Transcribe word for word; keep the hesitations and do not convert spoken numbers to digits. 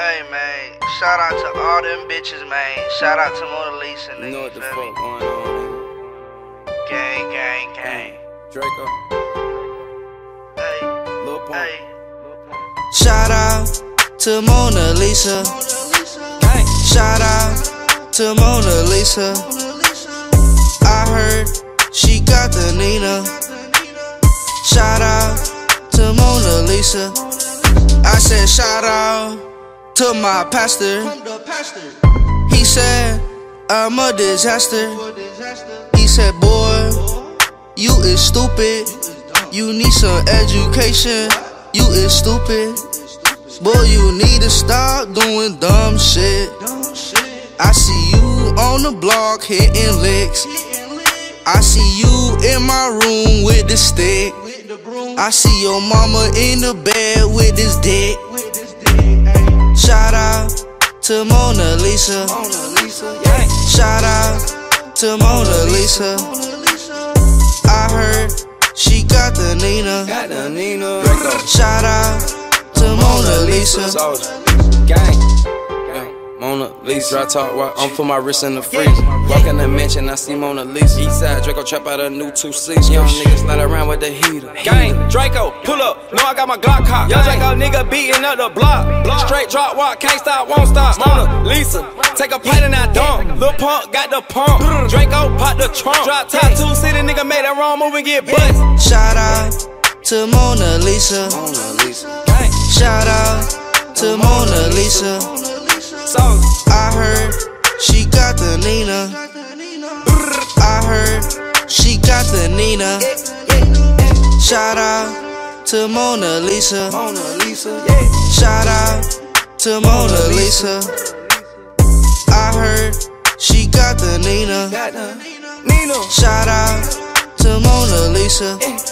Hey man, shout out to all them bitches, man. Shout out to Mona Lisa, nigga. You know what the fuck me? going on, nigga. Gang, gang, gang. Drako. Hey, Lil Pump. hey. Shout out to Mona Lisa. Gang. Shout out to Mona Lisa. I heard she got the needa. Shout out to Mona Lisa. I said shout out to my pastor. He said I'm a disaster. He said boy, you is stupid. You need some education. You is stupid. Boy, you need to stop doing dumb shit. I see you on the block hitting licks. I see you in my room with the stick. I see your mama in the bed with this dick. Shout out to Mona Lisa. Shout out to Mona Lisa. I heard she got the needa. Shout out to Mona Lisa. Gang. Mona Lisa. Dry talk, walk, I'm put my wrist in the freezer. Walk in the mansion, I see Mona Lisa. Eastside, Drako trap out a new two seats. Young niggas slide around with the heater. Gang, Drako, pull up, know I got my Glock cock. Young Drako nigga beating up the block. Straight drop, walk, can't stop, won't stop. Mona Lisa, take a plate and I dump. Lil Pump got the pump. Drako pop the trunk. Drop top two city, nigga made that wrong move and get bust. Shout out to Mona Lisa. Shout out to Mona Lisa. I heard she got the needa. I heard she got the needa. Shout out to Mona Lisa. Shout out to Mona Lisa. I heard she got the needa. Shout out to Mona Lisa.